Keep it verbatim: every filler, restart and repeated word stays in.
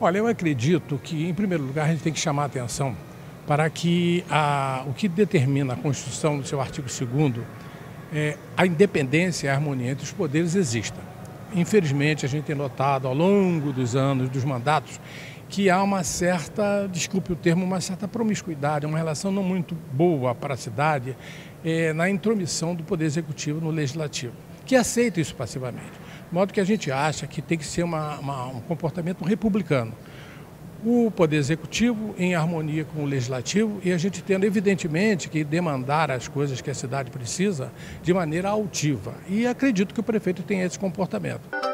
Olha, eu acredito que, em primeiro lugar, a gente tem que chamar a atenção para que a, o que determina a Constituição, no seu artigo segundo, é, a independência e a harmonia entre os poderes exista. Infelizmente, a gente tem notado ao longo dos anos, dos mandatos, que há uma certa, desculpe o termo, uma certa promiscuidade, uma relação não muito boa para a cidade é, na intromissão do Poder Executivo no Legislativo, que aceita isso passivamente. De modo que a gente acha que tem que ser uma, uma, um comportamento republicano. O Poder Executivo em harmonia com o Legislativo e a gente tendo, evidentemente, que demandar as coisas que a cidade precisa de maneira altiva. E acredito que o prefeito tem esse comportamento.